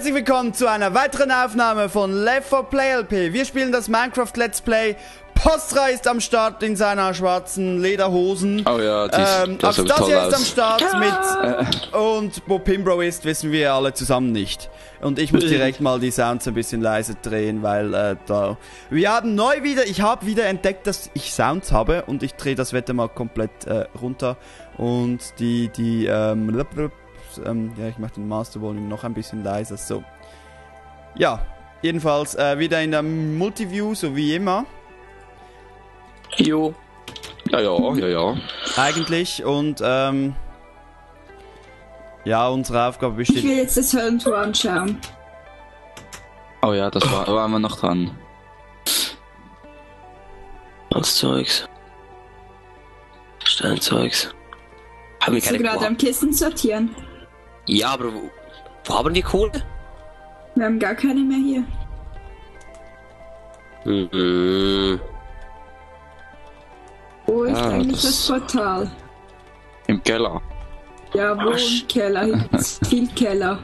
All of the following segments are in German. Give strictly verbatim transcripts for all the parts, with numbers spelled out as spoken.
Herzlich willkommen zu einer weiteren Aufnahme von Left four Play L P. Wir spielen das Minecraft Let's Play. Postra ist am Start in seiner schwarzen Lederhosen. Oh ja, die ist, ähm, das sieht toll Astasia ist aus. am Start Ja. mit... Und wo Pimbro ist, wissen wir alle zusammen nicht. Und ich muss direkt mal die Sounds ein bisschen leise drehen, weil äh, da... Wir haben neu wieder... Ich habe wieder entdeckt, dass ich Sounds habe. Und ich drehe das Wetter mal komplett äh, runter. Und die... die ähm, ähm, ja, ich mache den Master Volume noch ein bisschen leiser. So. Ja, jedenfalls äh, wieder in der Multiview, so wie immer. Jo. Ja, ja, ja, ja. Eigentlich und ähm, ja, unsere Aufgabe Ich besteht... will jetzt das Höllentor anschauen. Oh ja, das war, da waren wir noch dran. Was Zeugs. Steinzeugs. Haben wir Bist du keine gerade Kohle? am Kissen sortieren? Ja, aber wo, wo haben wir Kohle? Wir haben gar keine mehr hier. Mhm. Wo ist Ah, eigentlich das- das Portal? Im Keller. Ja, wo Arsch. im Keller? Hier gibt's viel Keller.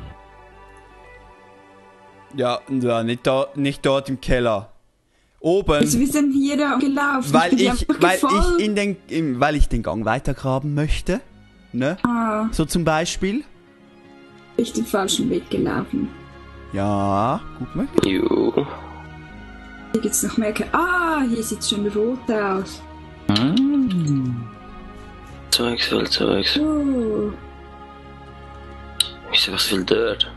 Ja, ja nicht, da, nicht dort im Keller. Oben, Also wir sind hier da gelaufen. weil bin dir ich, einfach weil ich gefolgt. in den, im, weil ich den Gang weitergraben möchte. Ne? Ah, So zum Beispiel. bin ich den falschen Weg gelaufen. Ja, gut möglich. Jo. Hier gibt's noch mehr Ke Ah, hier sieht's schon rot aus. Hm. Zeugs, viel Zeugs. Oh. Ich seh was viel dort.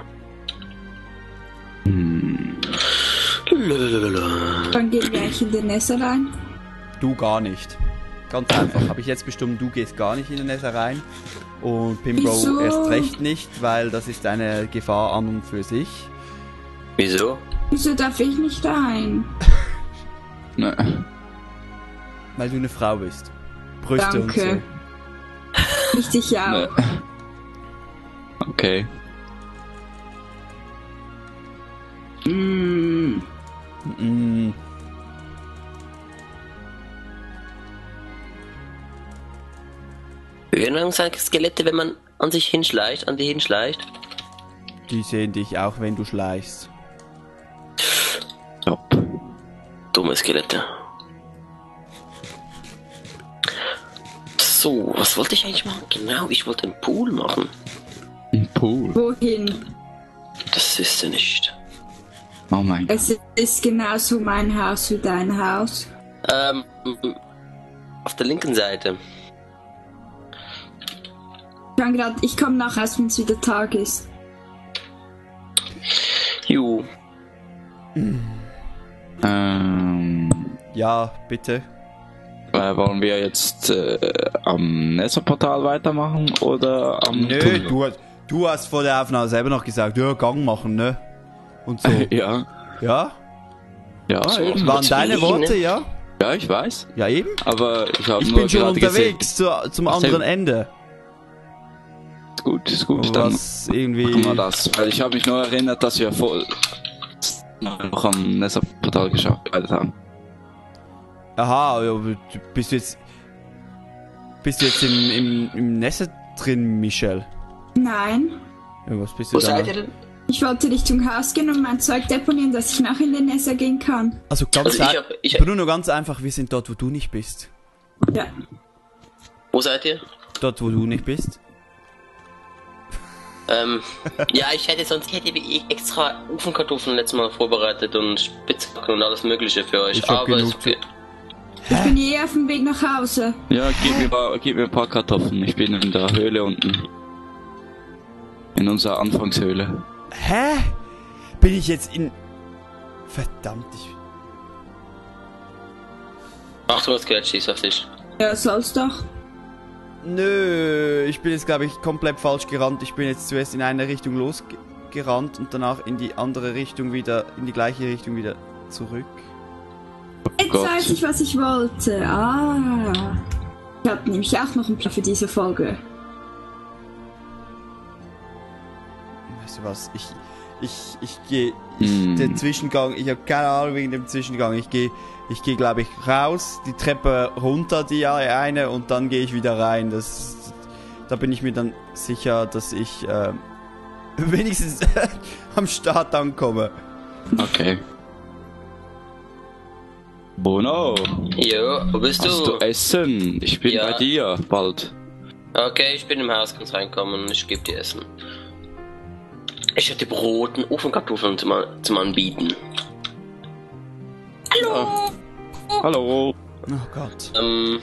Hm. Lalalala. Dann gehen wir eigentlich in den Nether rein. Du gar nicht. Ganz einfach. Habe ich jetzt bestimmt, du gehst gar nicht in den Nether rein. Und Pimbro Wieso? erst recht nicht, weil das ist eine Gefahr an und für sich. Wieso? Wieso darf ich nicht rein? Ne. Weil du eine Frau bist. Brüste Danke. und Nicht ich auch. Ne. Okay. Mm. so. Mm. Wir werden uns eigentlich Skelette, wenn man an sich hinschleicht, an die hinschleicht. Die sehen dich auch, wenn du schleichst. Ja. Dumme Skelette. So, was wollte ich eigentlich machen? Genau, ich wollte einen Pool machen. Ein Pool. Wohin? Das ist ja nicht. Oh mein Gott. Es ist genauso mein Haus wie dein Haus. Ähm, auf der linken Seite. Ich kann grad, ich komme nachher, wenn es wieder Tag ist. Jo. Ähm, Ja, bitte. äh, wollen wir jetzt äh, am Netherportal weitermachen oder am Nö, Tunnel? du, hast- du hast vor der Aufnahme selber noch gesagt, ja, Gang machen, ne? Und so. Ja. Ja? Ja, So. eben. Waren deine Deswegen, Worte, ne? ja? Ja, ich weiß. Ja, eben. Aber ich habe Ich nur bin schon gerade gesehen. unterwegs zu, zum Ach, anderen sehr- Ende. Ist gut, ist gut. Dann Was irgendwie... machen wir das. Weil ich habe mich nur erinnert, dass wir voll noch am Netherportal gearbeitet haben. Aha, ja, aber du bist du jetzt... Bist du jetzt im, im, im Nether drin, Michel? Nein. Ja, was bist du Wo da? seid ihr denn? Ich wollte Richtung Haus gehen und mein Zeug deponieren, dass ich nach in den Nether gehen kann. Also ganz Also ich ein- hab, ich, Bruno, ganz einfach, wir sind dort, wo du nicht bist. Ja. wo seid ihr? Dort, wo du nicht bist. Ähm, ja, ich hätte sonst hätte ich extra Ofenkartoffeln letztes Mal vorbereitet und Spitzbacken und alles mögliche für euch. Ich hab aber genug ist okay. Ich bin eh auf dem Weg nach Hause. Ja, gib mir, paar- gib mir ein paar Kartoffeln. Ich bin in der Höhle unten. In unserer Anfangshöhle. Hä? Bin ich jetzt in... Verdammt, ich... Achtung, das Skelett schießt auf dich. Ja, soll's doch. Nö, ich bin jetzt, glaube ich, komplett falsch gerannt. Ich bin jetzt zuerst in eine Richtung losgerannt und danach in die andere Richtung wieder, in die gleiche Richtung wieder zurück. Jetzt Gott. weiß ich, was ich wollte. Ah. Ich habe nämlich auch noch einen Plan für diese Folge. Weißt du was, ich... Ich, ich gehe... Ich, Hm. Den Zwischengang, ich habe keine Ahnung wegen dem Zwischengang. Ich gehe, ich gehe, glaube ich, raus, die Treppe runter, die eine, und dann gehe ich wieder rein. Das... Da bin ich mir dann sicher, dass ich... Äh, wenigstens am Start ankomme. Okay. Bono, Jo, wo bist hast du? du Essen? Ich bin Ja. bei dir, bald. Okay, ich bin im Haus, kannst reinkommen, ich geb dir Essen. Ich hätte Brot und Ofenkartoffeln zum, zum Anbieten. Hallo. Hallo. Oh Gott. Ähm,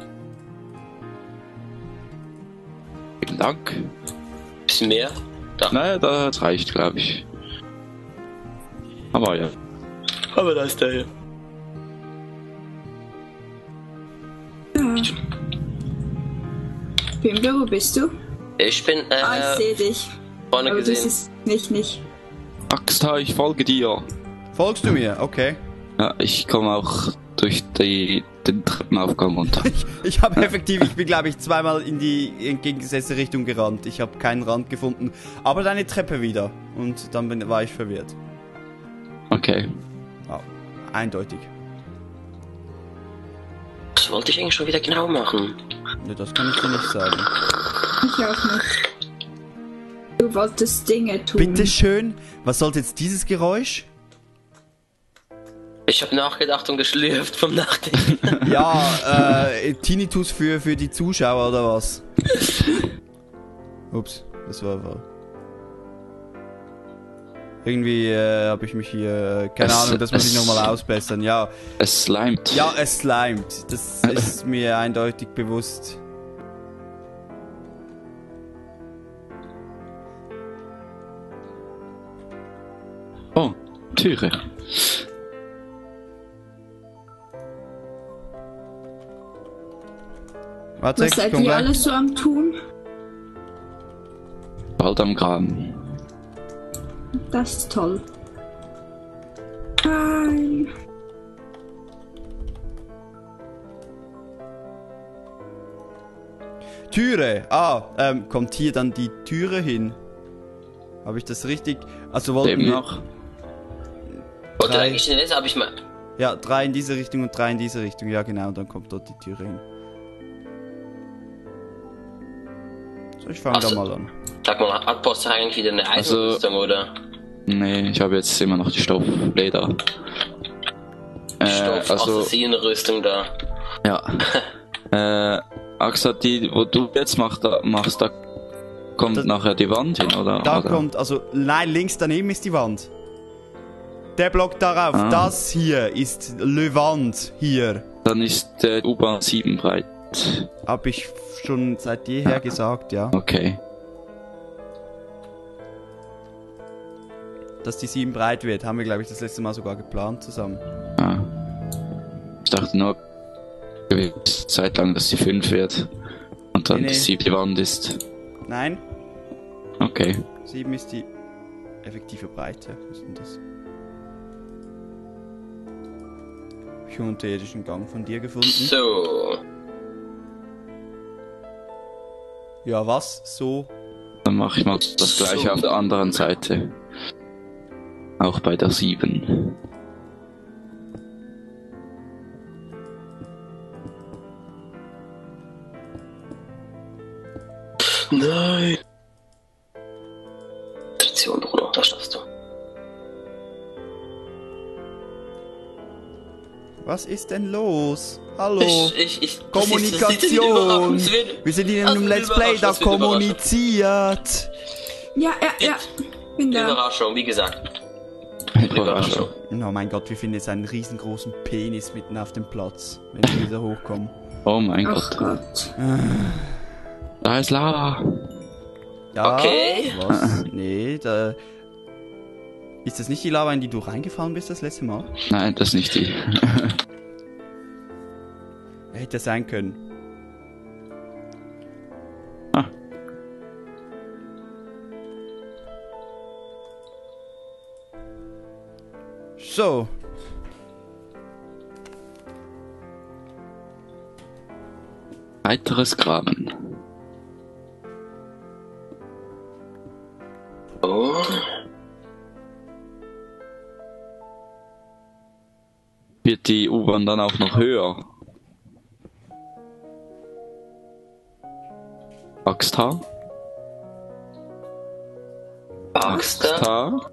Vielen Dank. bisschen mehr? Da. Naja, das reicht, glaube ich. Aber ja. Aber da ist der hier. Pimble, wo bist du? Ich bin, äh, Ah, ich sehe dich. vorne Aber das gesehen. ist nicht, nicht. Axta, ich folge dir. Folgst du mir? Okay. Ja, ich komme auch durch die, den Treppenaufgang runter. Ich, ich habe effektiv, ich bin glaube ich zweimal in die entgegengesetzte Richtung gerannt. Ich habe keinen Rand gefunden. Aber deine Treppe wieder. Und dann bin, war ich verwirrt. Okay. Wow. Eindeutig. Das wollte ich eigentlich schon wieder genau machen. Ja, das kann ich dir nicht sagen. Ich auch nicht. Du wolltest Dinge tun. Bitte schön. Was sollte jetzt dieses Geräusch? Ich habe nachgedacht und geschlürft vom Nachdenken. Ja, äh, Tinnitus für, für die Zuschauer oder was? Ups, das war wahr. Irgendwie äh, habe ich mich hier, äh, keine Es- Ahnung, das muss ich es- nochmal ausbessern. Ja, Es slimet. ja, es slimet. Das ist mir eindeutig bewusst. Oh, Türe. Warte, Was ich seid komm ihr gleich. alles so am tun? Bald am Graben. Das ist toll. Nein. Türe. Ah, ähm, kommt hier dann die Türe hin? Habe ich das richtig? Also wollten Eben wir... noch. Oder Drei. eigentlich in der letzten habe ich mal. Ja, drei in diese Richtung und drei in diese Richtung. Ja, genau, dann kommt dort die Türe hin. So, ich fange Ach da so. mal an. Sag mal, hat Post eigentlich wieder eine Also- Eisenrüstung, oder? Nee, ich habe jetzt immer noch die Stoffleder. Äh, Stoff, also, Assassinenrüstung da. ja. äh, Axa, die, wo du jetzt machst, da, machst, da kommt Das- nachher die Wand hin, oder? Da oder? kommt, also, nein, links daneben ist die Wand. Der Block darauf, Ah. das hier ist Le Wand hier. Dann ist der U-Bahn sieben breit. Hab ich schon seit jeher gesagt, ja. Okay. Dass die sieben breit wird, haben wir, glaube ich, das letzte Mal sogar geplant zusammen. Ah. Ich dachte nur, gewisse Zeit lang, dass die fünf wird. Und dann Nee, nee. die sieben die Wand ist. Nein, Okay. sieben ist die effektive Breite. Was ist denn das? Hab ich einen unterirdischen Gang von dir gefunden? So. Ja, was? So? Dann mache ich mal das gleiche auf der anderen Seite. Auch bei der sieben. Nein. Tradition, Bruder, das schaffst du. Was ist denn los? Hallo? Ich, ich, ich, Kommunikation! Wir sind in Also, einem Let's Play, da Überraschung, das wird kommuniziert! Ja, ja, ja. Bin da. Überraschung, wie gesagt. Überraschung. Oh mein Gott, wir finden jetzt einen riesengroßen Penis mitten auf dem Platz, wenn wir wieder hochkommen. Oh mein Ach Gott. Gott. Da ist Lava. Ja, Okay. was? Nee, da... Ist das nicht die Lava, in die du reingefallen bist das letzte Mal? Nein, das ist nicht die. Hätte sein können. Ah. So. Weiteres Graben. Oh. Wird die U-Bahn dann auch noch höher? Axtal? Rockstar. Star.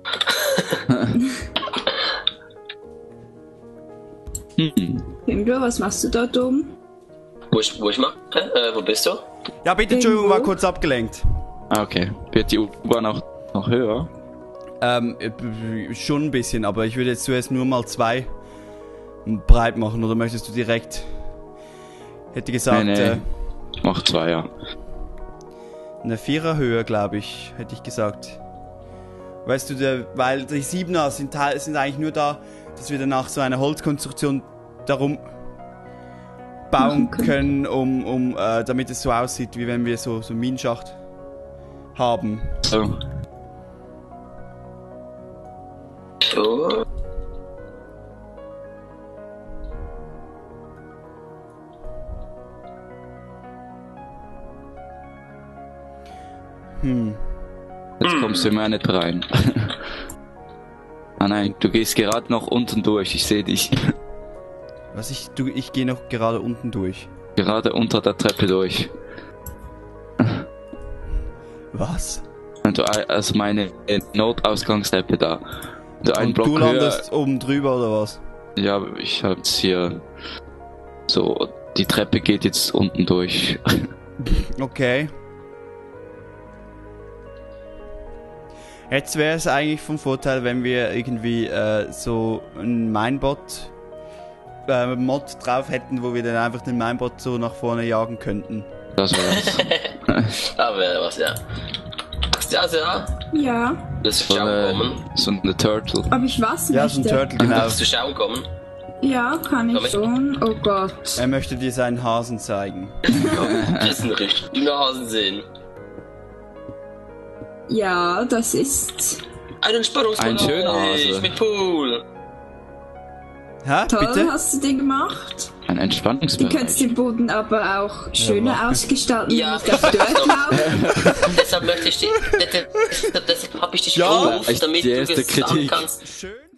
hm. Pimbro, was machst du dort oben? Wo ich, wo ich mache? Äh, wo bist du? Ja, bitte, Entschuldigung, war kurz abgelenkt. Ah, okay. Wird die U-Bahn auch noch höher? Ähm, äh, schon ein bisschen, aber ich würde jetzt zuerst nur mal zwei breit machen, oder möchtest du direkt? Hätte gesagt, Nee, nee. Äh, Mach zwei, ja. eine Viererhöhe, glaube ich, hätte ich gesagt. Weißt du, der, weil die Siebener sind, sind eigentlich nur da, dass wir danach so eine Holzkonstruktion darum bauen können, um, um äh, damit es so aussieht, wie wenn wir so, so einen Minenschacht haben. So. So. Hm. Jetzt kommst du immer nicht rein. Ah nein, du gehst gerade noch unten durch, ich sehe dich. Was ich, du, ich gehe noch gerade unten durch. Gerade unter der Treppe durch. Was? Und du, also meine Notausgangstreppe da. Du einen Und Block du höher. landest oben drüber oder was? Ja, ich hab's hier. So, die Treppe geht jetzt unten durch. Okay. Jetzt wäre es eigentlich vom Vorteil, wenn wir irgendwie äh, so ein Minebot äh, Mod drauf hätten, wo wir dann einfach den Minebot so nach vorne jagen könnten. Das wär's. Da wäre was, ja. Ja, ja. Ja, Das So Schauen eine, kommen. so eine Turtle. ob ich was Ja, so möchte? ein Turtle, genau. Kannst du schauen kommen? Ja, kann Komm ich ich- schon. Oh Gott. Er möchte dir seinen Hasen zeigen. Das ist ein richtig Nasen sehen. Ja, das ist Ein Entspannungsbereich Ein schöner Hase. mit Pool. Hä? toll, Bitte? hast du den gemacht. Ein Du könntest Entspannungsbereich. den Boden aber auch schöner Ja, ausgestalten, Ja, wie ich das dort habe. Deshalb möchte ich dich, deshalb, deshalb habe ich dich Ja, gerufen, echt damit die du erste gesagt Kritik. kannst. Schön.